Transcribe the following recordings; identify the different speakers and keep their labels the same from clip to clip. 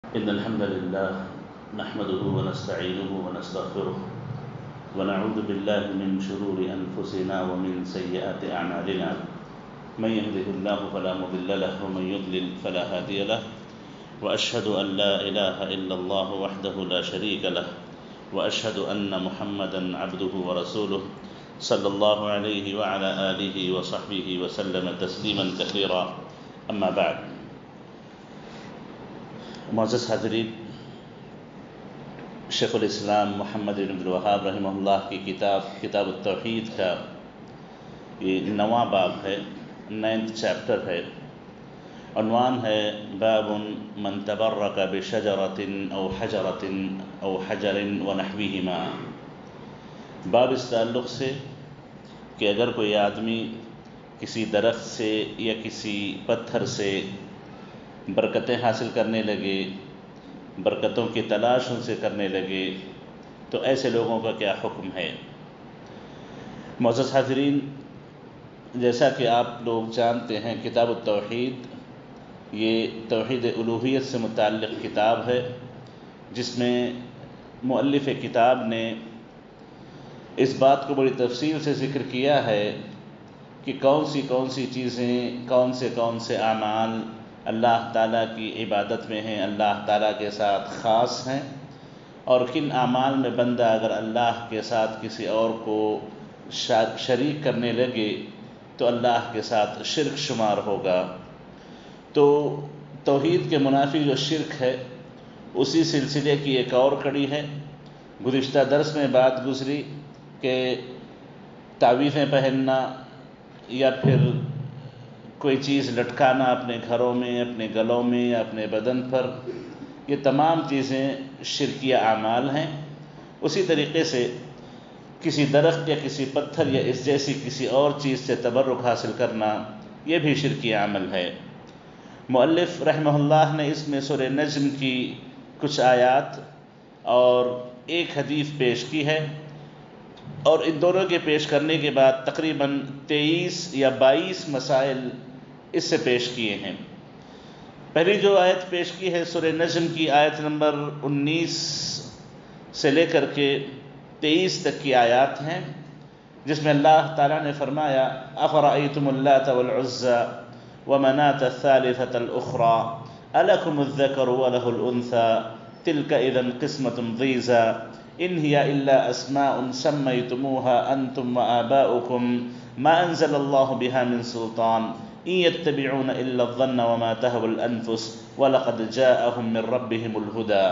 Speaker 1: إن الحمد لله نحمده ونستعينه ونستغفره ونعوذ بالله من شرور أنفسنا ومن سيئات أعمالنا. من يهده الله فلا مضل له ومن يضلل فلا هادي له، وأشهد أن لا إله إلا الله وحده لا شريك له، وأشهد أن محمدا عبده ورسوله صلى الله عليه وعلى آله وصحبه وسلم تسليما كثيرا. أما بعد، معزز حاضرین، شیخ الاسلام محمد بن عبد الوہاب رحمہ اللہ کی کتاب التوحید کا یہ 9واں باب ہے، 9th چیپٹر ہے. عنوان ہے باب من تبرک بشجرۃ او حجرۃ او حجر ونحوہما. باب اس تعلق سے کہ اگر کوئی آدمی کسی درخت سے یا کسی پتھر سے برکتیں حاصل کرنے لگے، برکتوں کی تلاش ان سے کرنے لگے، تو ایسے لوگوں کا کیا حکم ہے. معزز حاضرین، جیسا کہ آپ لوگ جانتے ہیں، کتاب التوحید یہ توحید الوہیت سے متعلق کتاب ہے، جس میں مؤلف کتاب نے اس بات کو بڑی تفصیل سے ذکر کیا ہے کہ کون سی چیزیں، کون سے اعمال اللہ تعالیٰ کی عبادت میں ہیں، اللہ تعالیٰ کے ساتھ خاص ہیں، اور کن اعمال میں بندہ اگر اللہ کے ساتھ کسی اور کو شریک کرنے لگے تو اللہ کے ساتھ شرک شمار ہوگا. تو توحید کے منافی جو شرک ہے، اسی سلسلے کی ایک اور کڑی ہے. گزشتہ درس میں بات گزری کہ تعویذیں پہننا یا پھر کوئی چیز لٹکانا اپنے گھروں میں، اپنے گلوں میں یا اپنے بدن پر، یہ تمام چیزیں شرکیہ اعمال ہیں. اسی طریقے سے کسی درخت یا کسی پتھر یا اس جیسی کسی اور چیز سے تبرک حاصل کرنا، یہ بھی شرکیہ عمل ہے. مؤلف رحمہ اللہ نے اس میں سورہ نجم کی کچھ آیات اور ایک حدیث پیش کی ہے، اور ان دونوں کے پیش کرنے کے بعد تقریباً 23 یا 22 مسائل اس سے پیش کیے ہیں. پہلی جو آیت پیش کی ہے سورہ نجم کی آیت نمبر 19 سے لے کر کے 23 تک کی آیات ہیں، جس میں اللہ تعالیٰ نے فرمایا: افرأیتم اللات والعزى ومناة الثالثة الأخرى ألکم الذکر وله الأنثى تلک اذا قسمة ضیزى ان هي الا اسماء سمیتموها انتم وآباؤکم ما انزل اللہ بها من سلطان ان يتبعون الا الظن وما تهوى الانفس ولقد جاءهم من ربهم الهدى.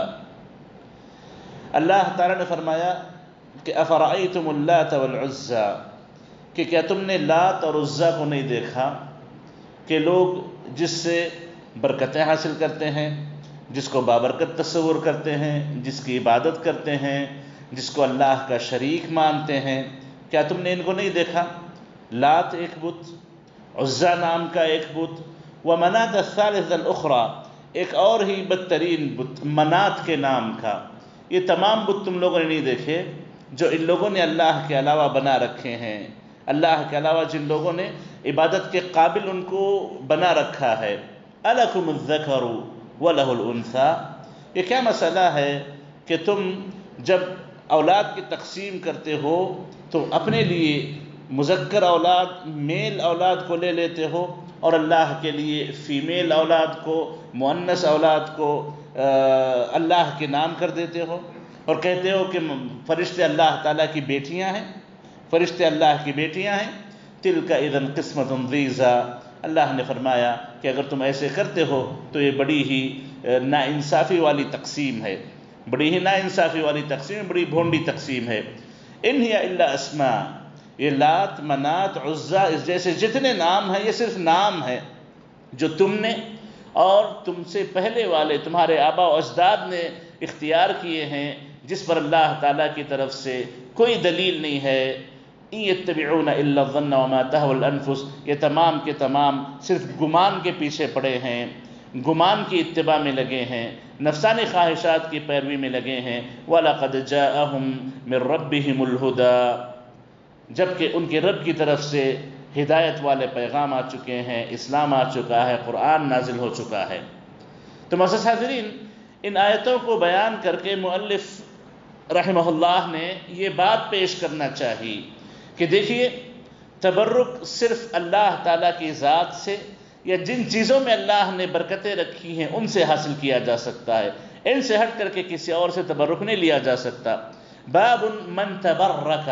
Speaker 1: اللہ تعالیٰ نے فرمایا کہ افرأیتم اللات والعزى، کہ کیا تم نے لات اور عزیٰ کو نہیں دیکھا کہ لوگ جس سے برکتیں حاصل کرتے ہیں، جس کو بابرکت تصور کرتے ہیں، جس کی عبادت کرتے ہیں، جس کو اللہ کا شریک مانتے ہیں، کیا تم نے ان کو نہیں دیکھا؟ لات ایک بت، عزیٰ نام کا ایک بت، ومناة الثالثة الأخرى ایک اور ہی بدترین بت منات کے نام کا. یہ تمام بت تم لوگوں نے نہیں دیکھے جو ان لوگوں نے اللہ کے علاوہ بنا رکھے ہیں، اللہ کے علاوہ جن لوگوں نے عبادت کے قابل ان کو بنا رکھا ہے. ألکم الذکر وله الأنثى، یہ کیا مسئلہ ہے کہ تم جب اولاد کی تقسیم کرتے ہو تو اپنے لیے مذکر اولاد، میل اولاد کو لے لیتے ہو، اور اللہ کے لیے فیمیل اولاد کو، مؤنث اولاد کو اللہ کے نام کر دیتے ہو، اور کہتے ہو کہ فرشتے اللہ تعالیٰ کی بیٹیاں ہیں، فرشتے اللہ کی بیٹیاں ہیں. تلک اذا قسمۃ ضیزیٰ، اللہ نے فرمایا کہ اگر تم ایسے کرتے ہو تو یہ بڑی ہی ناانصافی والی تقسیم ہے، بڑی ہی ناانصافی والی تقسیم، بڑی بھونڈی تقسیم ہے. ان ہی الا اسماء، یہ لات، منات، عزیٰ، اس جیسے جتنے نام ہیں یہ صرف نام ہے جو تم نے اور تم سے پہلے والے تمہارے آباء و اجداد نے اختیار کیے ہیں، جس پر اللہ تعالیٰ کی طرف سے کوئی دلیل نہیں ہے. ان یتبعون الا الظن وما تهوى الانفس، یہ تمام کے تمام صرف گمان کے پیچھے پڑے ہیں، گمان کی اتباع میں لگے ہیں، نفسانی خواہشات کی پیروی میں لگے ہیں. وَلَقَدْ جَاءَهُمْ مِنْ رَبِّهِمُ الْهُدَى، جبکہ ان کے رب کی طرف سے ہدایت والے پیغام آ چکے ہیں، اسلام آ چکا ہے، قرآن نازل ہو چکا ہے. تو معزز حاضرین، ان آیتوں کو بیان کر کے مؤلف رحمہ اللہ نے یہ بات پیش کرنا چاہیے کہ دیکھیے، تبرک صرف اللہ تعالیٰ کی ذات سے یا جن چیزوں میں اللہ نے برکتیں رکھی ہیں ان سے حاصل کیا جا سکتا ہے، ان سے ہٹ کر کے کسی اور سے تبرک نہیں لیا جا سکتا۔ باب من تبرک،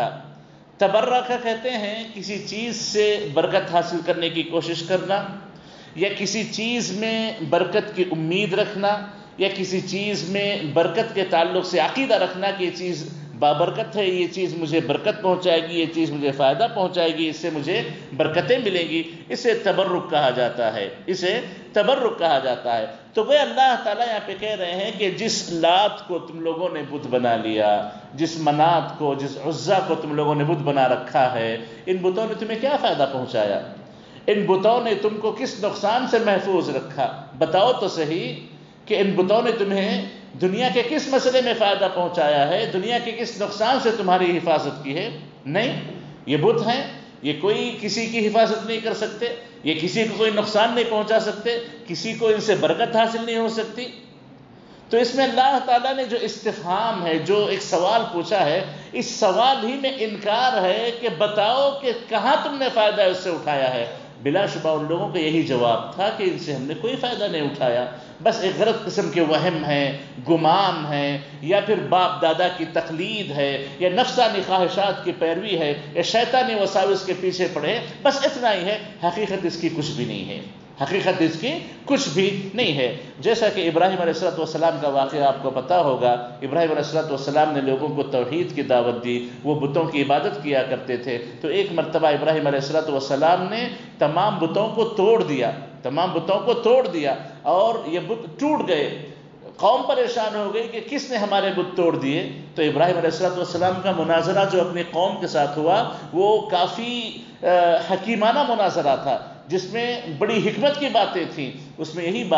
Speaker 1: تبرک کہتے ہیں کسی چیز سے برکت حاصل کرنے کی کوشش کرنا، یا کسی چیز میں برکت کی امید رکھنا، یا کسی چیز میں برکت کے تعلق سے عقیدہ رکھنا کہ یہ چیز بابرکت ہے، یہ چیز مجھے برکت پہنچائے گی، یہ چیز مجھے فائدہ پہنچائے گی، اس سے مجھے برکتیں ملیں گی، اسے تبرک کہا جاتا ہے، اسے تبرک کہا جاتا ہے۔ تو وہ اللہ تعالیٰ یہاں پہ کہہ رہے ہیں کہ جس لات کو تم لوگوں نے بت بنا لیا، جس منات کو، جس عزا کو تم لوگوں نے بت بنا رکھا ہے، ان بتوں نے تمہیں کیا فائدہ پہنچایا؟ ان بتوں نے تم کو کس نقصان سے محفوظ رکھا؟ بتاؤ تو صحیح کہ ان بتوں نے تمہیں دنیا کے کس مسئلے میں فائدہ پہنچایا ہے، دنیا کے کس نقصان سے تمہاری حفاظت کی ہے؟ نہیں، یہ بت ہیں، یہ کوئی کسی کی حفاظت نہیں کر سکتے، یہ کسی کو کوئی نقصان نہیں پہنچا سکتے، کسی کو ان سے برکت حاصل نہیں ہو سکتی۔ تو اس میں اللہ تعالیٰ نے جو استفہام ہے، جو ایک سوال پوچھا ہے، اس سوال ہی میں انکار ہے کہ بتاؤ کہ کہاں تم نے فائدہ اس سے اٹھایا ہے۔ بلا شبہ ان لوگوں کا یہی جواب تھا کہ ان سے ہم نے کوئی فائدہ نہیں اٹھایا، بس ایک غلط قسم کے وہم ہیں، گمان ہیں، یا پھر باپ دادا کی تقلید ہے، یا نفسانی خواہشات کی پیروی ہے، یا شیطانی وساوس کے پیچھے پڑے، بس اتنا ہی ہے۔ حقیقت اس کی کچھ بھی نہیں ہے، حقیقت اس کی کچھ بھی نہیں ہے۔ جیسا کہ ابراہیم علیہ السلام کا واقعہ آپ کو پتہ ہوگا، ابراہیم علیہ السلام نے لوگوں کو توحید کی دعوت دی، وہ بتوں کی عبادت کیا کرتے تھے۔ تو ایک مرتبہ ابراہیم علیہ السلام نے تمام بتوں کو توڑ دیا، تمام بتوں کو توڑ دیا، اور یہ بت ٹوٹ گئے۔ قوم پریشان ہو گئی کہ کس نے ہمارے بت توڑ دیے؟ تو ابراہیم علیہ السلام کا مناظرہ جو اپنی قوم کے ساتھ ہوا وہ کافی حکیمانہ مناظرہ تھا، جس میں بڑی حکمت کی باتیں تھیں۔ اس میں یہی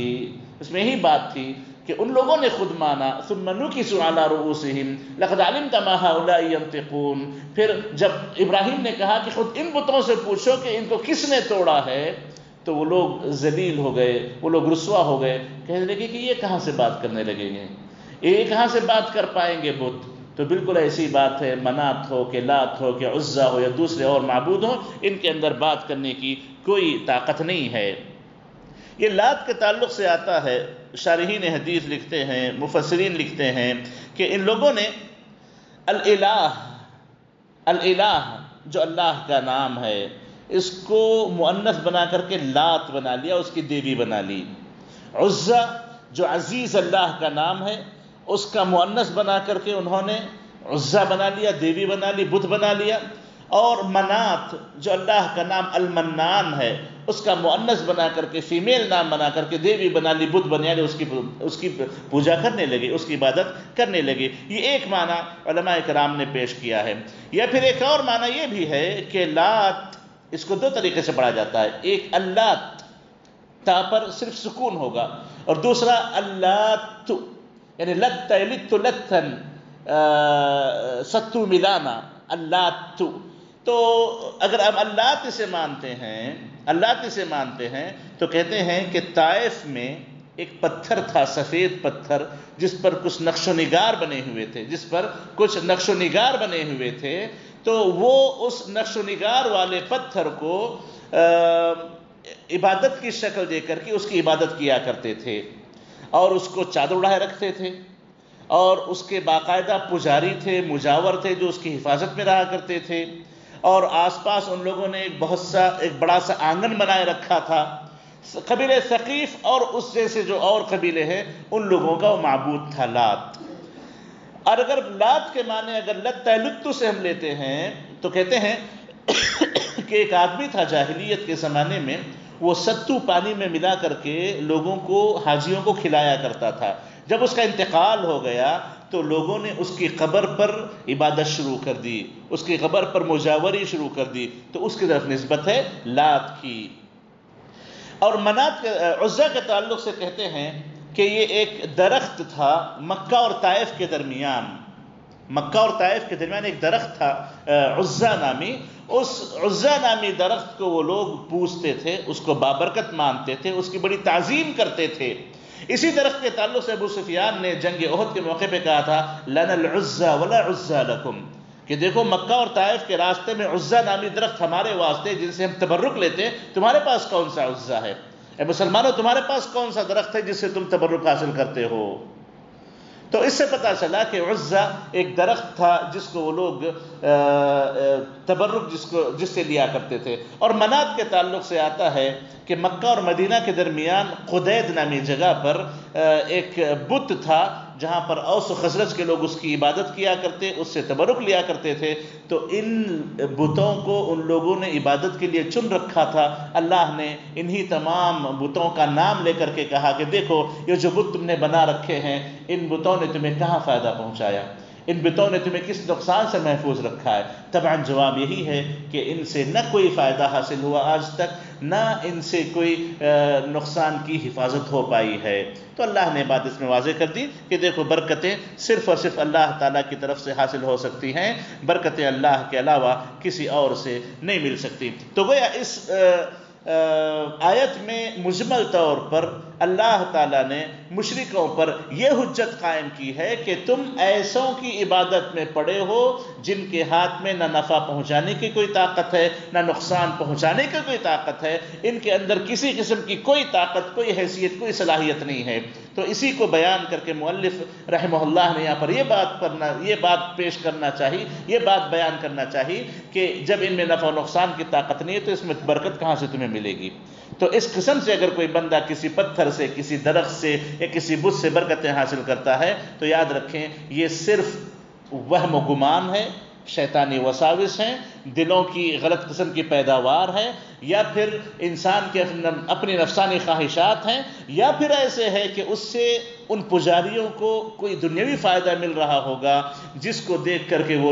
Speaker 1: بات تھی کہ ان لوگوں نے خود مانا، ثم نکسوا علی رؤوسہم لقد علمت ما هؤلاء ينطقون۔ پھر جب ابراہیم نے کہا کہ خود ان بتوں سے پوچھو کہ ان کو کس نے توڑا ہے، تو وہ لوگ ذلیل ہو گئے، وہ لوگ رسوا ہو گئے، کہنے لگے کہ یہ کہاں سے بات کرنے لگیں گے، یہ کہاں سے بات کر پائیں گے بت؟ تو بالکل ایسی بات ہے، منات ہو کہ لات ہو کہ عزا ہو یا دوسرے اور معبود ہوں، ان کے اندر بات کرنے کی کوئی طاقت نہیں ہے۔ یہ لات کے تعلق سے آتا ہے، شارحین حدیث لکھتے ہیں، مفسرین لکھتے ہیں کہ ان لوگوں نے الالہ جو اللہ کا نام ہے، اس کو مؤنث بنا کر کے لات بنا لیا، اس کی دیوی بنا لی۔ عزا جو عزیز اللہ کا نام ہے، اس کا مؤنث بنا کر کے انہوں نے عزا بنا لیا، دیوی بنا لی، بت بنا لیا۔ اور منات جو اللہ کا نام المنان ہے، اس کا مؤنث بنا کر کے، فیمیل نام بنا کر کے دیوی بنا لی، بت بنا لی، اس کی پوجا کرنے لگے، اس کی عبادت کرنے لگے۔ یہ ایک معنی علماء کرام نے پیش کیا ہے۔ یا پھر ایک اور معنی یہ بھی ہے کہ لات، اس کو دو طریقے سے پڑھا جاتا ہے، ایک اللات، تا پر صرف سکون ہوگا، اور دوسرا اللات، یعنی لت یلت لتن، ستو ملانا، اللات۔ تو اگر ہم اللات اسے مانتے ہیں تو کہتے ہیں کہ طائف میں ایک پتھر تھا، سفید پتھر، جس پر کچھ نقش و نگار بنے ہوئے تھے، تو وہ اس نقش و نگار والے پتھر کو عبادت کی شکل دے کر کے اس کی عبادت کیا کرتے تھے، اور اس کو چادر اڑائے رکھتے تھے، اور اس کے باقاعدہ پجاری تھے، مجاور تھے جو اس کی حفاظت میں رہا کرتے تھے، اور آس پاس ان لوگوں نے ایک بڑا سا آنگن بنائے رکھا تھا۔ قبیلہ ثقیف اور اس جیسے جو اور قبیلے ہیں، ان لوگوں کا وہ معبود تھا لات۔ اور اگر لات کے معنی اگر لتو سے ہم لیتے ہیں تو کہتے ہیں کہ ایک آدمی تھا جاہلیت کے زمانے میں، وہ ستو پانی میں ملا کر کے لوگوں کو، حاجیوں کو کھلایا کرتا تھا۔ جب اس کا انتقال ہو گیا تو لوگوں نے اس کی قبر پر عبادت شروع کر دی، اس کی قبر پر مجاوری شروع کر دی، تو اس کی طرف نسبت ہے لات کی۔ اور منات عزا کے تعلق سے کہتے ہیں کہ یہ ایک درخت تھا مکہ اور طائف کے درمیان، ایک درخت تھا عزا نامی۔ اس عزا نامی درخت کو وہ لوگ پوجتے تھے، اس کو بابرکت مانتے تھے، اس کی بڑی تعظیم کرتے تھے۔ اسی درخت کے تعلق سے ابو سفیان نے جنگ احد کے موقع پہ کہا تھا لنا العزى ولا عزى لكم، کہ دیکھو مکہ اور طائف کے راستے میں عزا نامی درخت ہمارے واسطے جن سے ہم تبرک لیتے ہیں، تمہارے پاس کون سا عزا ہے؟ اے مسلمانوں تمہارے پاس کون سا درخت ہے جس سے تم تبرک حاصل کرتے ہو؟ تو اس سے پتہ چلا کہ عزا ایک درخت تھا جس کو وہ لوگ تبرک جس سے لیا کرتے تھے۔ اور منات کے تعلق سے آتا ہے کہ مکہ اور مدینہ کے درمیان قدید نامی جگہ پر ایک بت تھا جہاں پر اوس و خزرج کے لوگ اس کی عبادت کیا کرتے، اس سے تبرک لیا کرتے تھے۔ تو ان بتوں کو ان لوگوں نے عبادت کے لیے چن رکھا تھا۔ اللہ نے انہی تمام بتوں کا نام لے کر کے کہا کہ دیکھو یہ جو بت تم نے بنا رکھے ہیں، ان بتوں نے تمہیں کہاں فائدہ پہنچایا، ان بتوں نے تمہیں کس نقصان سے محفوظ رکھا ہے؟ طبعاً جواب یہی ہے کہ ان سے نہ کوئی فائدہ حاصل ہوا آج تک، نہ ان سے کوئی نقصان کی حفاظت ہو پائی ہے۔ تو اللہ نے بات اس میں واضح کر دی کہ دیکھو برکتیں صرف اور صرف اللہ تعالیٰ کی طرف سے حاصل ہو سکتی ہیں، برکتیں اللہ کے علاوہ کسی اور سے نہیں مل سکتی۔ تو گویا اس آیت میں مجمل طور پر اللہ تعالیٰ نے مشرکوں پر یہ حجت قائم کی ہے کہ تم ایسوں کی عبادت میں پڑے ہو جن کے ہاتھ میں نہ نفع پہنچانے کی کوئی طاقت ہے نہ نقصان پہنچانے کی کوئی طاقت ہے، ان کے اندر کسی قسم کی کوئی طاقت، کوئی حیثیت، کوئی صلاحیت نہیں ہے۔ تو اسی کو بیان کر کے مؤلف رحمہ اللہ نے یہاں پر یہ بات پیش کرنا چاہیے، یہ بات بیان کرنا چاہیے کہ جب ان میں نفع و نقصان کی طاقت نہیں ہے تو اس میں برکت کہاں سے تمہیں ملے گی؟ تو اس قسم سے اگر کوئی بندہ کسی پتھر سے، کسی درخت سے یا کسی بت سے برکتیں حاصل کرتا ہے تو یاد رکھیں یہ صرف وہم و گمان ہے، شیطانی وساوس ہیں، دلوں کی غلط قسم کی پیداوار ہے، یا پھر انسان کے اپنی نفسانی خواہشات ہیں، یا پھر ایسے ہے کہ اس سے ان پجاریوں کو کوئی دنیاوی فائدہ مل رہا ہوگا جس کو دیکھ کر کے وہ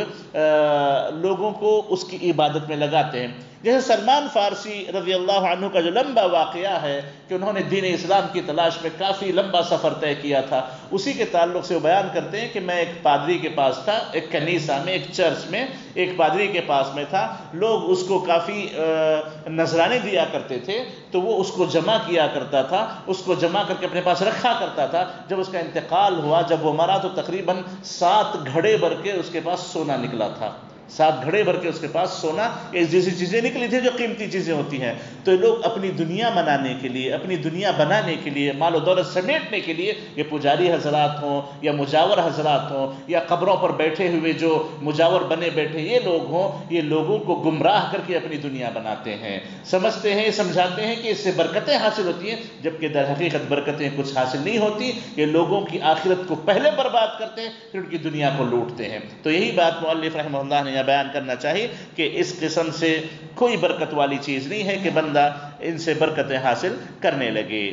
Speaker 1: لوگوں کو اس کی عبادت میں لگاتے ہیں۔ جیسے سلمان فارسی رضی اللہ عنہ کا جو لمبا واقعہ ہے کہ انہوں نے دین اسلام کی تلاش میں کافی لمبا سفر طے کیا تھا، اسی کے تعلق سے وہ بیان کرتے ہیں کہ میں ایک پادری کے پاس تھا، ایک کنیسہ میں، ایک چرچ میں ایک پادری کے پاس میں تھا، لوگ اس کو کافی نذرانے دیا کرتے تھے، تو وہ اس کو جمع کیا کرتا تھا، اس کو جمع کر کے اپنے پاس رکھا کرتا تھا۔ جب اس کا انتقال ہوا، جب وہ مرا، تو تقریباً 7 گھڑے بھر کے اس کے پاس سونا نکلا تھا، 7 گھڑے بھر کے اس کے پاس سونا، ایسی چیزیں نکلی تھی جو قیمتی چیزیں ہوتی ہیں۔ تو لوگ اپنی دنیا منانے کے لیے، اپنی دنیا بنانے کے لیے، مال و دولت سمیٹنے کے لیے، یہ پجاری حضرات ہوں یا مجاور حضرات ہوں یا قبروں پر بیٹھے ہوئے جو مجاور بنے بیٹھے یہ لوگ ہوں، یہ لوگوں کو گمراہ کر کے اپنی دنیا بناتے ہیں، سمجھتے ہیں، سمجھاتے ہیں کہ اس سے برکتیں حاصل ہوتی ہیں، جبکہ در حقیقت برکتیں کچھ حاصل نہیں ہوتی، یہ لوگوں کی آخرت کو پہلے برباد کرتے ہیں پھر ان کی دنیا کو لوٹتے ہیں۔ تو یہی بات مؤلف رحمہ اللہ نے بیان کرنا چاہیے کہ اس قسم سے کوئی برکت والی چیز نہیں ہے کہ بندہ ان سے برکتیں حاصل کرنے لگے۔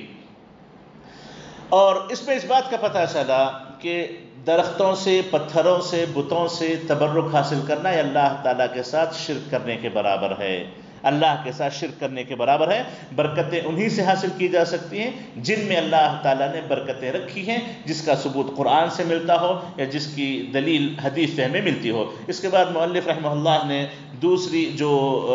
Speaker 1: اور اس میں اس بات کا پتہ چلا کہ درختوں سے، پتھروں سے، بتوں سے تبرک حاصل کرنا یہ اللہ تعالیٰ کے ساتھ شرک کرنے کے برابر ہے، اللہ کے ساتھ شرک کرنے کے برابر ہے۔ برکتیں انہی سے حاصل کی جا سکتی ہیں جن میں اللہ تعالیٰ نے برکتیں رکھی ہیں، جس کا ثبوت قرآن سے ملتا ہو یا جس کی دلیل حدیث سے ہمیں ملتی ہو۔ اس کے بعد مؤلف رحمہ اللہ نے دوسری جو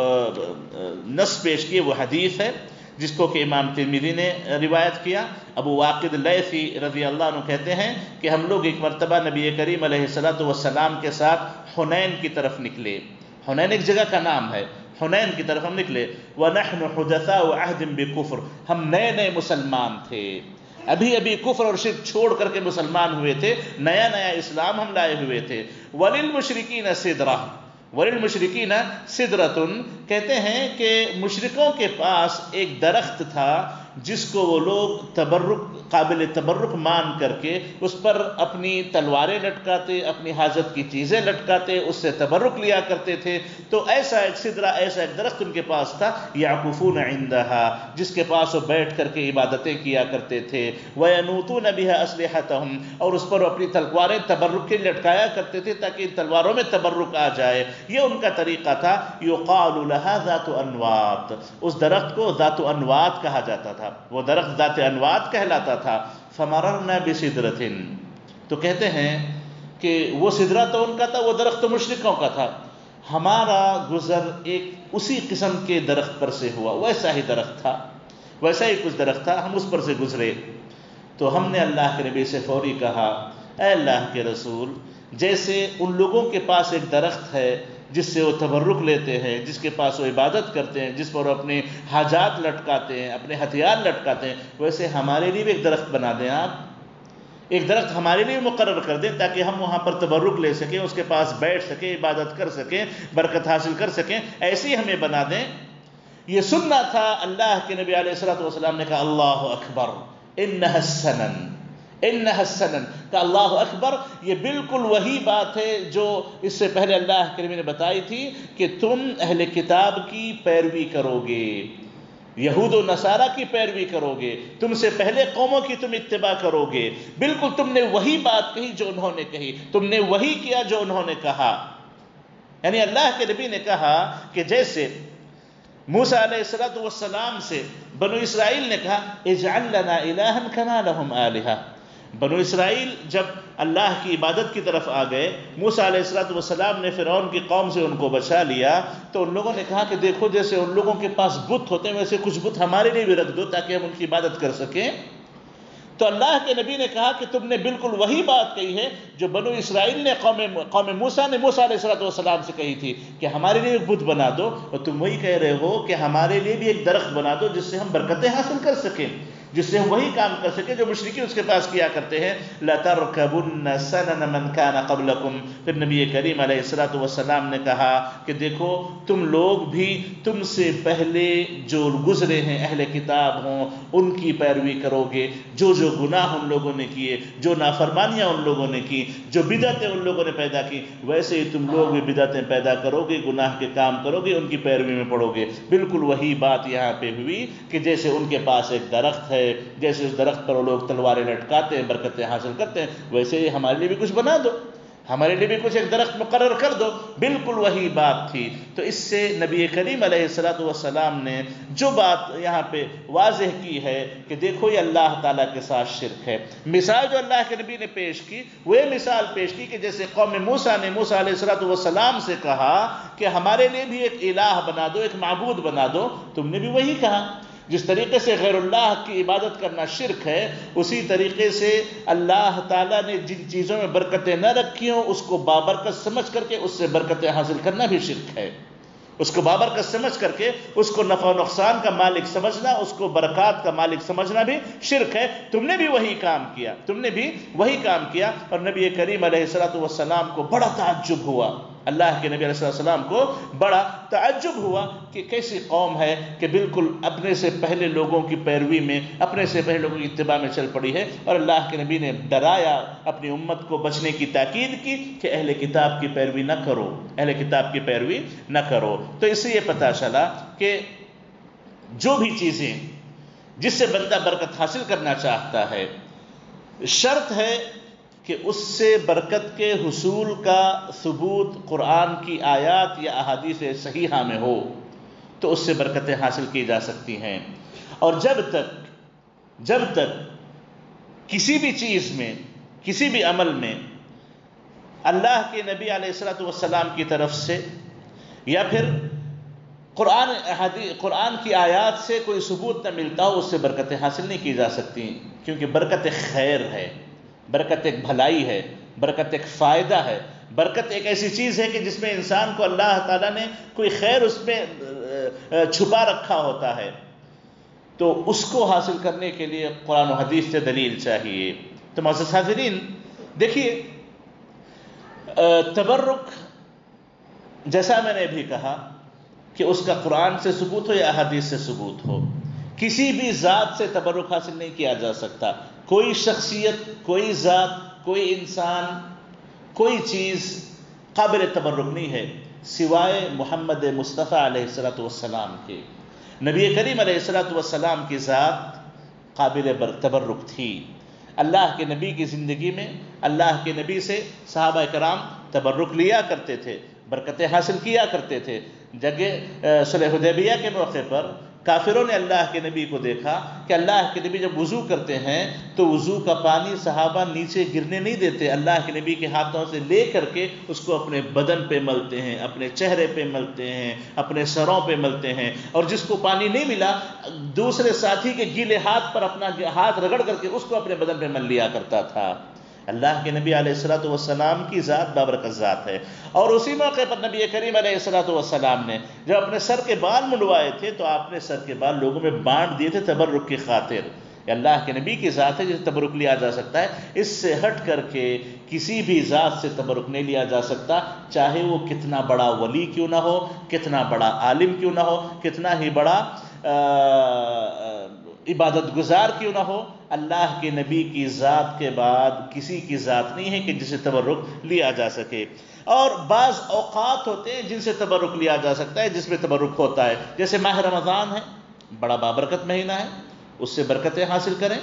Speaker 1: نص پیش کی وہ حدیث ہے جس کو کہ امام ترمذی نے روایت کیا۔ ابو واقد لیثی رضی اللہ عنہ کہتے ہیں کہ ہم لوگ ایک مرتبہ نبی کریم علیہ السلام کے ساتھ حنین کی طرف نکلے۔ حنین ایک جگہ کا نام ہے، حنین کی طرف ہم نکلے۔ وَنَحْنُ حُدَثَاءُ عَهْدٍ بِكُفْرٍ، ہم نئے نئے مسلمان تھے، ابھی کفر اور شرک چھوڑ کر کے مسلمان ہوئے تھے، نیا اسلام ہم لائے ہوئے تھے۔ وَلِلْمُشْرِكِينَ سِدْرَةٌ، وَلِلْمُشْرِكِينَ سِدْرَةٌ، کہتے ہیں کہ مشرکوں کے پاس ایک درخت تھا جس کو وہ لوگ قابل تبرک مان کر کے اس پر اپنی تلواریں لٹکاتے، اپنی حاجت کی چیزیں لٹکاتے، اس سے تبرک لیا کرتے تھے۔ تو ایسا ایک سدرہ، ایسا ایک درخت ان کے پاس تھا، یعکفون عندہا، جس کے پاس وہ بیٹھ کر کے عبادتیں کیا کرتے تھے۔ وینوتون بہا اسلحتہم، اور اس پر اپنی تلواریں تبرک کے لٹکایا کرتے تھے تاکہ ان تلواروں میں تبرک آ جائے، یہ ان کا طریقہ تھا۔ یقال لہا ذات انوات، اس درخت کو ذات انوات کہا جاتا تھا، وہ درخت ذات انوات کہلاتا تھا۔ فمررنا بسدرۃ، تو کہتے ہیں کہ وہ سدرہ تو ان کا تھا، وہ درخت تو مشرکوں کا تھا، ہمارا گزر ایک اسی قسم کے درخت پر سے ہوا، ویسا ہی درخت تھا، ویسا ہی کچھ درخت تھا، ہم اس پر سے گزرے۔ تو ہم نے اللہ کے نبی سے فوری کہا اے اللہ کے رسول، جیسے ان لوگوں کے پاس ایک درخت ہے جس سے وہ تبرک لیتے ہیں، جس کے پاس وہ عبادت کرتے ہیں، جس پر وہ اپنے حاجات لٹکاتے ہیں، اپنے ہتھیار لٹکاتے ہیں، ویسے ہمارے لیے بھی ایک درخت بنا دیں آپ، ایک درخت ہمارے لیے مقرر کر دیں تاکہ ہم وہاں پر تبرک لے سکیں، اس کے پاس بیٹھ سکیں، عبادت کر سکیں، برکت حاصل کر سکیں، ایسی ہمیں بنا دیں۔ یہ سننا تھا۔ اللہ کے نبی علیہ الصلوۃ والسلام نے کہا اللہ اکبر انھا السنن، انھا السنن، کہ اللہ اکبر، یہ بالکل وہی بات ہے جو اس سے پہلے اللہ کے نبی نے بتائی تھی کہ تم اہل کتاب کی پیروی کرو گے، یہود و نصارہ کی پیروی کرو گے، تم سے پہلے قوموں کی تم اتباع کرو گے، بالکل تم نے وہی بات کہی جو انہوں نے کہی، تم نے وہی کیا جو انہوں نے کہا۔ یعنی اللہ کے نبی نے کہا کہ جیسے موسیٰ علیہ السلام سے بنو اسرائیل نے کہا اجعل لنا الہا کما لہم آلہہ، بنو اسرائیل جب اللہ کی عبادت کی طرف آ گئے، موسیٰ علیہ السلام نے فرعون کی قوم سے ان کو بچا لیا، تو ان لوگوں نے کہا کہ دیکھو جیسے ان لوگوں کے پاس بت ہوتے ہیں ویسے کچھ بت ہمارے لیے بھی رکھ دو تاکہ ہم ان کی عبادت کر سکیں۔ تو اللہ کے نبی نے کہا کہ تم نے بالکل وہی بات کہی ہے جو بنو اسرائیل نے قوم موسیٰ نے موسیٰ علیہ السلام سے کہی تھی کہ ہمارے لیے ایک بت بنا دو، اور تم وہی کہہ رہے ہو کہ ہمارے لیے بھی ایک درخت بنا دو جس سے ہم برکتیں حاصل کر سکیں، جس سے ہم وہی کام کر سکیں جو مشرکین اس کے پاس کیا کرتے ہیں۔ لَتَرْكَبُنَّ سَنَنَ مَنْ كَانَ قَبْلَكُمْ، پھر نبی کریم علیہ السلام نے کہا کہ دیکھو تم لوگ بھی تم سے پہلے جو گزرے ہیں اہل کتاب ہوں ان کی پیروی کرو گے، جو گناہ ان لوگوں نے کیے، جو نافرمانیاں ان لوگوں نے کی، جو بدعتیں ان لوگوں نے پیدا کی، ویسے ہی تم لوگ بھی بدعتیں پیدا کرو گے، گناہ کے کام کرو گے، ان کی پیروی میں پڑو گے۔ بالکل وہی بات یہاں پہ ہوئی کہ جیسے ان کے پاس ایک درخت ہے، جیسے اس درخت پر وہ لوگ تلواریں لٹکاتے ہیں، برکتیں حاصل کرتے ہیں، ویسے ہی ہمارے لیے بھی کچھ بنا دو، ہمارے لیے بھی کچھ ایک درخت مقرر کر دو۔ بالکل وہی بات تھی۔ تو اس سے نبی کریم علیہ السلام نے جو بات یہاں پہ واضح کی ہے کہ دیکھو یہ اللہ تعالیٰ کے ساتھ شرک ہے۔ مثال جو اللہ کے نبی نے پیش کی وہ مثال پیش کی کہ جیسے قوم موسیٰ نے موسیٰ علیہ السلام سے کہا کہ ہمارے لیے بھی ایک الہ بنا دو، ایک معبود بنا دو، تم نے بھی وہی کہا۔ جس طریقے سے غیر اللہ کی عبادت کرنا شرک ہے، اسی طریقے سے اللہ تعالیٰ نے جن چیزوں میں برکتیں نہ رکھی ہوں اس کو بابرکت سمجھ کر کے اس سے برکتیں حاصل کرنا بھی شرک ہے۔ اس کو بابرکت سمجھ کر کے اس کو نفع و نقصان کا مالک سمجھنا، اس کو برکات کا مالک سمجھنا بھی شرک ہے۔ تم نے بھی وہی کام کیا، تم نے بھی وہی کام کیا۔ اور نبی کریم علیہ السلام کو بڑا تعجب ہوا، اللہ کے نبی علیہ السلام کو بڑا تعجب ہوا کہ کیسی قوم ہے کہ بالکل اپنے سے پہلے لوگوں کی پیروی میں، اپنے سے پہلے لوگوں کی اتباع میں چل پڑی ہے۔ اور اللہ کے نبی نے ڈرایا، اپنی امت کو بچنے کی تاکید کی کہ اہل کتاب کی پیروی نہ کرو، اہل کتاب کی پیروی نہ کرو۔ تو اس سے یہ پتہ چلا کہ جو بھی چیزیں جس سے بندہ برکت حاصل کرنا چاہتا ہے، شرط ہے کہ اس سے برکت کے حصول کا ثبوت قرآن کی آیات یا احادیث صحیحہ میں ہو تو اس سے برکتیں حاصل کی جا سکتی ہیں۔ اور جب تک کسی بھی چیز میں، کسی بھی عمل میں اللہ کے نبی علیہ السلام کی طرف سے یا پھر قرآن کی آیات سے کوئی ثبوت نہ ملتا ہو، اس سے برکتیں حاصل نہیں کی جا سکتی، کیونکہ برکت ایک خیر ہے، برکت ایک بھلائی ہے، برکت ایک فائدہ ہے۔ برکت ایک ایسی چیز ہے کہ جس میں انسان کو اللہ تعالیٰ نے کوئی خیر اس میں چھپا رکھا ہوتا ہے، تو اس کو حاصل کرنے کے لیے قرآن و حدیث سے دلیل چاہیے۔ تو معزز حاضرین دیکھیے، تبرک جیسا میں نے بھی کہا کہ اس کا قرآن سے ثبوت ہو یا احادیث سے ثبوت ہو، کسی بھی ذات سے تبرک حاصل نہیں کیا جا سکتا۔ کوئی شخصیت، کوئی ذات، کوئی انسان، کوئی چیز قابل تبرک نہیں ہے سوائے محمد مصطفیٰ علیہ السلام کے۔ نبی کریم علیہ السلام کی ذات قابل تبرک تھی۔ اللہ کے نبی کی زندگی میں اللہ کے نبی سے صحابہ کرام تبرک لیا کرتے تھے، برکتیں حاصل کیا کرتے تھے۔ جگہ صلح حدیبیہ کے موقع پر کافروں نے اللہ کے نبی کو دیکھا کہ اللہ کے نبی جب وضو کرتے ہیں تو وضو کا پانی صحابہ نیچے گرنے نہیں دیتے، اللہ کے نبی کے ہاتھوں سے لے کر کے اس کو اپنے بدن پہ ملتے ہیں، اپنے چہرے پہ ملتے ہیں، اپنے سروں پہ ملتے ہیں، اور جس کو پانی نہیں ملا دوسرے ساتھی کے گیلے ہاتھ پر اپنا ہاتھ رگڑ کر کے اس کو اپنے بدن پہ مل لیا کرتا تھا۔ اللہ کے نبی علیہ الصلوۃ والسلام کی ذات بابرکت ذات ہے، اور اسی موقع پر نبی کریم علیہ الصلوۃ والسلام نے جب اپنے سر کے بال منڈوائے تھے تو آپ نے سر کے بال لوگوں میں بانٹ دیے تھے تبرک کی خاطر۔ یہ اللہ کے نبی کی ذات ہے جسے تبرک لیا جا سکتا ہے، اس سے ہٹ کر کے کسی بھی ذات سے تبرک نہیں لیا جا سکتا، چاہے وہ کتنا بڑا ولی کیوں نہ ہو، کتنا بڑا عالم کیوں نہ ہو، کتنا ہی بڑا عبادت گزار کیوں نہ ہو۔ اللہ کے نبی کی ذات کے بعد کسی کی ذات نہیں ہے کہ جسے تبرک لیا جا سکے۔ اور بعض اوقات ہوتے ہیں جن سے تبرک لیا جا سکتا ہے، جس میں تبرک ہوتا ہے، جیسے ماہ رمضان ہے، بڑا بابرکت مہینہ ہے، اس سے برکتیں حاصل کریں،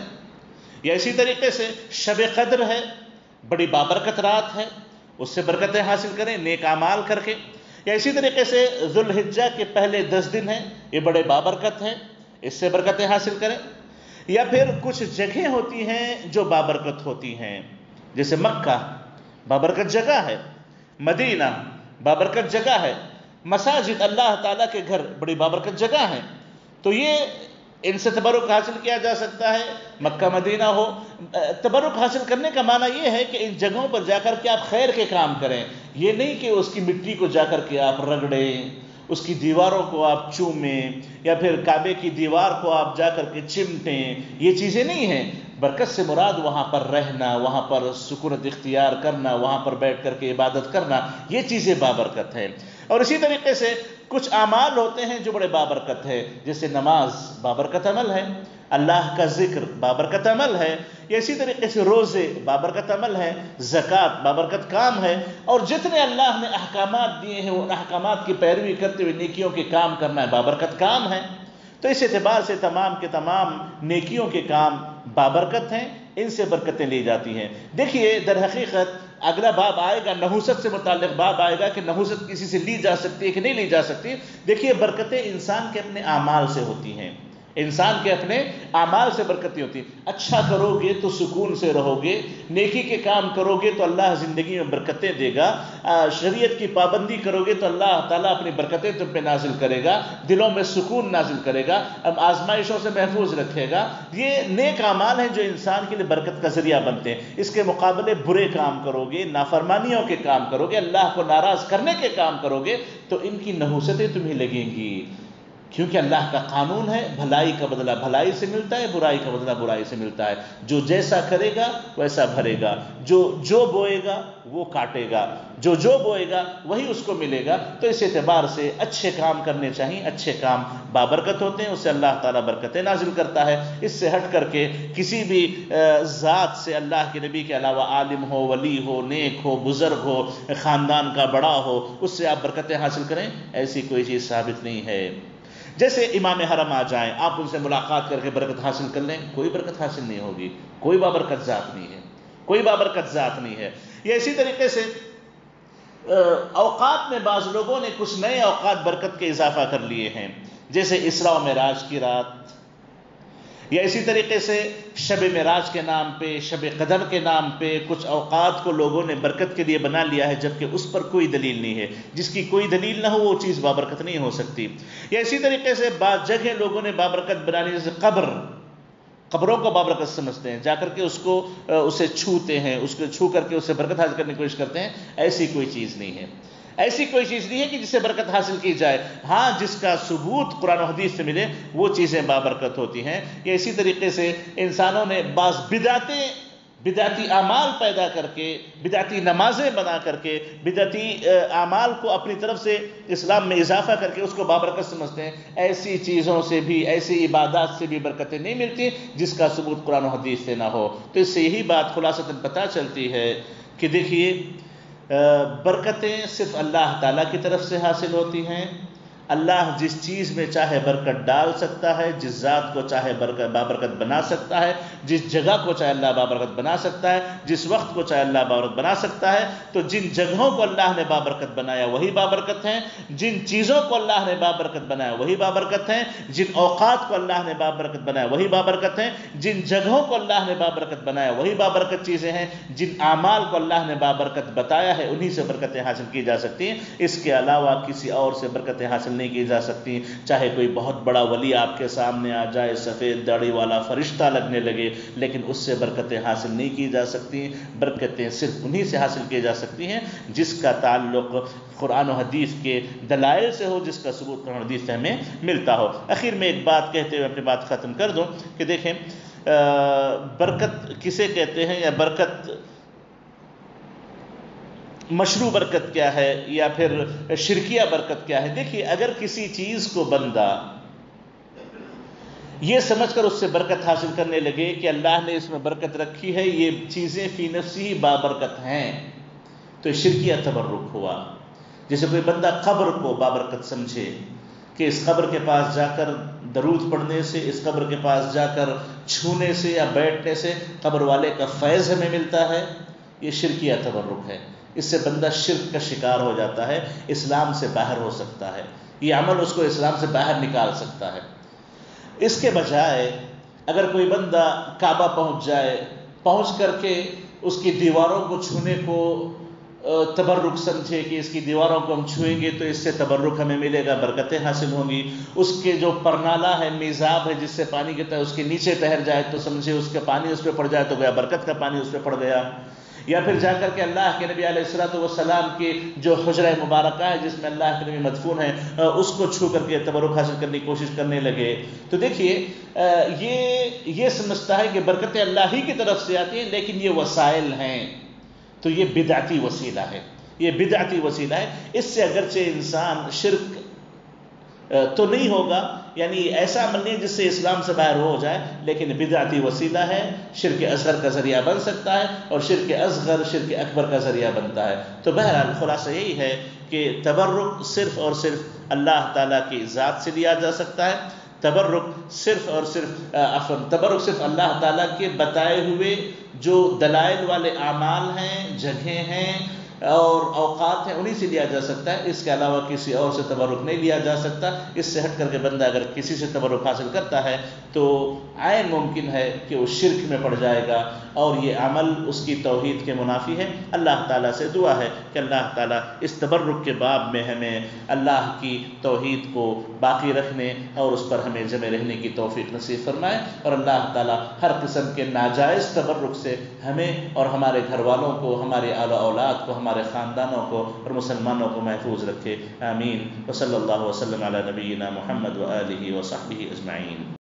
Speaker 1: یا اسی طریقے سے شب قدر ہے، بڑی بابرکت رات ہے، اس سے برکتیں حاصل کریں نیک اعمال کر کے، یا اسی طریقے سے ذوالحجہ کے پہلے 10 دن ہیں، یہ بڑے بابرکت ہیں، اس سے برکتیں حاصل کریں۔ یا پھر کچھ جگہیں ہوتی ہیں جو بابرکت ہوتی ہیں، جیسے مکہ بابرکت جگہ ہے، مدینہ بابرکت جگہ ہے، مساجد اللہ تعالیٰ کے گھر بڑی بابرکت جگہ ہیں، تو یہ ان سے تبرک حاصل کیا جا سکتا ہے۔ مکہ مدینہ ہو، تبرک حاصل کرنے کا معنی یہ ہے کہ ان جگہوں پر جا کر کے آپ خیر کے کام کریں، یہ نہیں کہ اس کی مٹی کو جا کر کے آپ رگڑیں، اس کی دیواروں کو آپ چومیں، یا پھر کعبے کی دیوار کو آپ جا کر کے چمٹیں، یہ چیزیں نہیں ہیں۔ برکت سے مراد وہاں پر رہنا، وہاں پر سکونت اختیار کرنا، وہاں پر بیٹھ کر کے عبادت کرنا، یہ چیزیں بابرکت ہیں۔ اور اسی طریقے سے کچھ اعمال ہوتے ہیں جو بڑے بابرکت ہے، جیسے نماز بابرکت عمل ہے، اللہ کا ذکر بابرکت عمل ہے، یا اسی طریقے سے روزے بابرکت عمل ہے، زکوٰۃ بابرکت کام ہے، اور جتنے اللہ نے احکامات دیے ہیں ان احکامات کی پیروی کرتے ہوئے نیکیوں کے کام کرنا ہے بابرکت کام ہے۔ تو اس اعتبار سے تمام کے تمام نیکیوں کے کام بابرکت ہیں، ان سے برکتیں لی جاتی ہیں۔ دیکھیے در حقیقت اگلا باب آئے گا، نحوست سے متعلق باب آئے گا کہ نحوست کسی سے لی جا سکتی ہے کہ نہیں لی جا سکتی۔ دیکھیے برکتیں انسان کے اپنے اعمال سے ہوتی ہیں، انسان کے اپنے اعمال سے برکتیں ہوتی ہیں۔ اچھا کرو گے تو سکون سے رہو گے، نیکی کے کام کرو گے تو اللہ زندگی میں برکتیں دے گا، شریعت کی پابندی کرو گے تو اللہ تعالیٰ اپنی برکتیں تم پہ نازل کرے گا، دلوں میں سکون نازل کرے گا، اب آزمائشوں سے محفوظ رکھے گا۔ یہ نیک اعمال ہیں جو انسان کے لیے برکت کا ذریعہ بنتے ہیں۔ اس کے مقابلے برے کام کرو گے، نافرمانیوں کے کام کرو گے، اللہ کو ناراض کرنے کے کام کرو گے تو ان کی نحوستیں تمہیں لگیں گی، کیونکہ اللہ کا قانون ہے بھلائی کا بدلہ بھلائی سے ملتا ہے، برائی کا بدلہ برائی سے ملتا ہے۔ جو جیسا کرے گا ویسا بھرے گا، جو بوئے گا وہ کاٹے گا، جو بوئے گا وہی اس کو ملے گا۔ تو اس اعتبار سے اچھے کام کرنے چاہیے، اچھے کام بابرکت ہوتے ہیں، اس سے اللہ تعالیٰ برکتیں نازل کرتا ہے۔ اس سے ہٹ کر کے کسی بھی ذات سے اللہ کے نبی کے علاوہ عالم ہو، ولی ہو، نیک ہو، بزرگ ہو، خاندان کا بڑا ہو، اس سے آپ برکتیں حاصل کریں، ایسی کوئی چیز ثابت نہیں ہے۔ جیسے امام حرم آ جائیں، آپ ان سے ملاقات کر کے برکت حاصل کر لیں، کوئی برکت حاصل نہیں ہوگی، کوئی بابرکت ذات نہیں ہے، کوئی بابرکت ذات نہیں ہے۔ یا اسی طریقے سے اوقات میں بعض لوگوں نے کچھ نئے اوقات برکت کے اضافہ کر لیے ہیں، جیسے اسراء و معراج کی رات، یا اسی طریقے سے شب معراج کے نام پہ، شب قدر کے نام پہ کچھ اوقات کو لوگوں نے برکت کے لیے بنا لیا ہے، جبکہ اس پر کوئی دلیل نہیں ہے۔ جس کی کوئی دلیل نہ ہو وہ چیز بابرکت نہیں ہو سکتی۔ یا اسی طریقے سے بعض جگہ لوگوں نے بابرکت بنا لی، جیسے قبروں کو بابرکت سمجھتے ہیں، جا کر کے اسے چھوتے ہیں، اس کو چھو کر کے اس سے برکت حاصل کرنے کی کوشش کرتے ہیں۔ ایسی کوئی چیز نہیں ہے، ایسی کوئی چیز نہیں ہے کہ جس سے برکت حاصل کی جائے۔ ہاں جس کا ثبوت قرآن و حدیث سے ملے وہ چیزیں بابرکت ہوتی ہیں۔ یا اسی طریقے سے انسانوں نے بعض بدعتی اعمال پیدا کر کے، بدعتی نمازیں بنا کر کے، بدعتی اعمال کو اپنی طرف سے اسلام میں اضافہ کر کے اس کو بابرکت سمجھتے ہیں۔ ایسی چیزوں سے بھی، ایسی عبادات سے بھی برکتیں نہیں ملتی جس کا ثبوت قرآن و حدیث سے نہ ہو۔ تو اس سے یہی بات خلاصتاً پتہ چلتی ہے کہ دیکھیے برکتیں صرف اللہ تعالیٰ کی طرف سے حاصل ہوتی ہیں، اللہ جس چیز میں چاہے برکت ڈال سکتا ہے، جس ذات کو چاہے بابرکت بنا سکتا ہے، جس جگہ کو چاہے اللہ بابرکت بنا سکتا ہے، جس وقت کو چاہے اللہ بابرکت بنا سکتا ہے۔ تو جن جگہوں کو اللہ نے بابرکت بنایا وہی بابرکت ہیں، جن چیزوں کو اللہ نے بابرکت بنایا وہی بابرکت ہیں، جن اوقات کو اللہ نے بابرکت بنایا وہی بابرکت ہیں، جن جگہوں کو اللہ نے بابرکت بنایا وہی بابرکت چیزیں ہیں، جن اعمال کو اللہ نے بابرکت بتایا ہے انہی سے برکتیں حاصل کی جا سکتی ہیں، اس کے علاوہ کسی اور سے برکتیں حاصل نہیں کی جا سکتی۔ چاہے کوئی بہت بڑا ولی آپ کے سامنے آ جائے، سفید داڑھی والا فرشتہ لگنے لگے، لیکن اس سے برکتیں حاصل نہیں کی جا سکتی۔ برکتیں صرف انہی سے حاصل کی جا سکتی ہیں جس کا تعلق قرآن و حدیث کے دلائل سے ہو، جس کا ثبوت قرآن و حدیث سے ہمیں ملتا ہو۔ اخیر میں ایک بات کہتے ہوئے اپنی بات ختم کر دوں کہ دیکھیں برکت کسے کہتے ہیں، یا برکت مشروع برکت کیا ہے، یا پھر شرکیہ برکت کیا ہے۔ دیکھیے اگر کسی چیز کو بندہ یہ سمجھ کر اس سے برکت حاصل کرنے لگے کہ اللہ نے اس میں برکت رکھی ہے، یہ چیزیں فی نفسی ہی بابرکت ہیں، تو شرکیہ تبرک ہوا۔ جیسے کوئی بندہ قبر کو بابرکت سمجھے کہ اس قبر کے پاس جا کر درود پڑھنے سے، اس قبر کے پاس جا کر چھونے سے یا بیٹھنے سے قبر والے کا فیض ہمیں ملتا ہے، یہ شرکیہ تبرک ہے۔ اس سے بندہ شرک کا شکار ہو جاتا ہے، اسلام سے باہر ہو سکتا ہے، یہ عمل اس کو اسلام سے باہر نکال سکتا ہے۔ اس کے بجائے اگر کوئی بندہ کعبہ پہنچ جائے، پہنچ کر کے اس کی دیواروں کو چھونے کو تبرک سمجھے کہ اس کی دیواروں کو ہم چھوئیں گے تو اس سے تبرک ہمیں ملے گا، برکتیں حاصل ہوں گی، اس کے جو پرنالہ ہے، میزاب ہے جس سے پانی گرتا ہے، اس کے نیچے ٹہر جائے تو سمجھے اس کا پانی اس پہ پڑ جائے تو گیا، برکت کا پانی اس پہ پڑ گیا۔ یا پھر جا کر کے اللہ کے نبی علیہ الصلوۃ والسلام کی جو حجرہ مبارکہ ہے جس میں اللہ کے نبی مدفون ہیں، اس کو چھو کر کے تبرک حاصل کرنے کی کوشش کرنے لگے، تو دیکھیے یہ سمجھتا ہے کہ برکتیں اللہ ہی کی طرف سے آتی ہیں، لیکن یہ وسائل ہیں، تو یہ بدعتی وسیلہ ہے، یہ بدعتی وسیلہ ہے۔ اس سے اگرچہ انسان شرک تو نہیں ہوگا، یعنی ایسا عمل نہیں جس سے اسلام سے باہر ہو جائے، لیکن بدعتی وسیلہ ہے، شرک اصغر کا ذریعہ بن سکتا ہے، اور شرک اصغر شرک اکبر کا ذریعہ بنتا ہے۔ تو بہرحال خلاصہ یہی ہے کہ تبرک صرف اور صرف اللہ تعالیٰ کی ذات سے لیا جا سکتا ہے، تبرک صرف اور صرف اللہ تعالیٰ کے بتائے ہوئے جو دلائل والے اعمال ہیں، جگہیں ہیں اور اوقات ہیں، انہی سے لیا جا سکتا ہے، اس کے علاوہ کسی اور سے تبرک نہیں لیا جا سکتا۔ اس سے ہٹ کر کے بندہ اگر کسی سے تبرک حاصل کرتا ہے تو عین ممکن ہے کہ وہ شرک میں پڑ جائے گا، اور یہ عمل اس کی توحید کے منافی ہے۔ اللہ تعالیٰ سے دعا ہے کہ اللہ تعالیٰ اس تبرک کے باب میں ہمیں اللہ کی توحید کو باقی رکھنے اور اس پر ہمیں جمع رہنے کی توفیق نصیب فرمائے، اور اللہ تعالیٰ ہر قسم کے ناجائز تبرک سے ہمیں اور ہمارے گھر والوں کو، ہمارے آل و اولاد کو، ہمارے خاندانوں کو اور مسلمانوں کو محفوظ رکھے، آمین۔ وصلی اللہ وسلم علی نبینا محمد وآلہ وصحبہ اجمعین۔